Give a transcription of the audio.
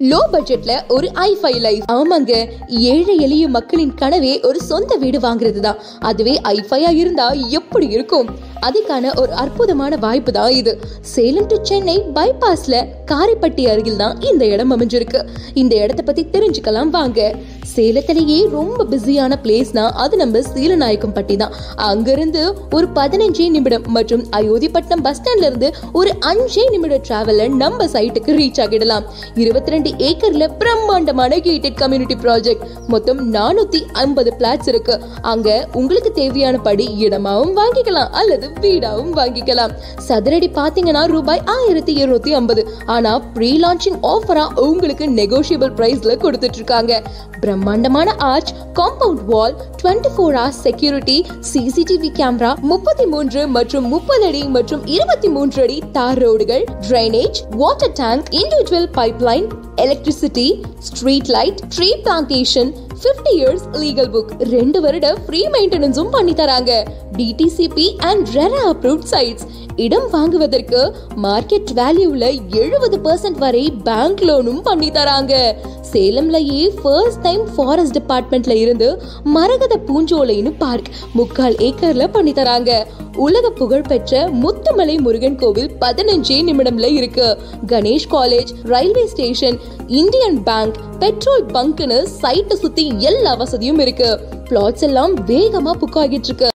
Low பட்ஜெட்ல ஒரு i5 life. ஆமாங்க, ஏழை எளிய மக்களின் கனவே ஒரு சொந்த வீடு வாங்குறது தான். அதுவே i5 இருந்தா எப்படி இருக்கும்? அதுக்கான ஒரு அற்புதமான வாய்ப்பு தான் இது. சேலம் டு சென்னை பைபாஸ்ல காரைப்பட்டி அருகில் தான் இந்த இடம் அமைஞ்சிருக்கு. இந்த இடத்தை பத்தி தெரிஞ்சுக்கலாம் வாங்க. சேலத்திலேயே ரொம்ப பிஸியான பிளேஸ்னா அது நம்ம சீலநாயக்கம்பட்டி தான். அங்கிருந்து ஒரு 15 நிமிடம் மற்றும் அயோத்திப்பட்டினம் பஸ் ஸ்டாண்ட்ல இருந்து ஒரு 5 நிமிட டிராவல்ல நம்ம சைட்டுக்கு ரீச் ஆகிடலாம். 22 ஏக்கர்ல பிரம்மாண்டமான கேட்டட் கம்யூனிட்டி ப்ராஜெக்ட். மொத்தம் 450 பிளாட்ஸ் இருக்கு. அங்க உங்களுக்கு தேவையான படி இடமாவும் வாங்கிக்கலாம் அல்லது வீடாவும் வாங்கிக்கலாம். சதுரடி பாத்தீங்கன்னா ரூபாய் 1250. ஆனா ப்ரீ லான்ச்சிங் ஆஃபரா உங்களுக்கு நெகோஷியபிள் பிரைஸ்ல கொடுத்துட்டு இருக்காங்க. பிரம்மாண்டமான arch, compound wall, 24 hours security, CCTV camera, 33 மற்றும் 30 அடி மற்றும் 23 அடி தார் ரோடுகள், drainage, water tank, individual pipeline, electricity, street light, tree plantation, 50 years legal book, 2 வருட ஃப்ரீ மெயின்டெனன்ஸும் பண்ணி தராங்க. DTCP and RERA approved sites. இடம் வாங்குவதற்கு மார்க்கெட் வேல்யூல 70% வரை பேங்க் லோனும் பண்ணி தராங்க. சேலம்லயே ஃபர்ஸ்ட் டைம் ஃபாரஸ்ட் டிபார்ட்மெண்ட்ல இருந்து மரகத பூஞ்சோலைன்னு பார்க் 3/4 ஏக்கர்ல பண்ணி தராங்க. உலக புகழ் பெற்ற முத்துமலை முருகன் கோவில் 15 நிமிடம்ல இருக்கு. Ganesh college, railway station, Indian bank, petrol பங்க்னு சைட்டை சுத்தி எல்லா வசதியும் இருக்கு. பிளாட்ஸ் எல்லாம் வேகமா புக் ஆகிட்டு இருக்கு.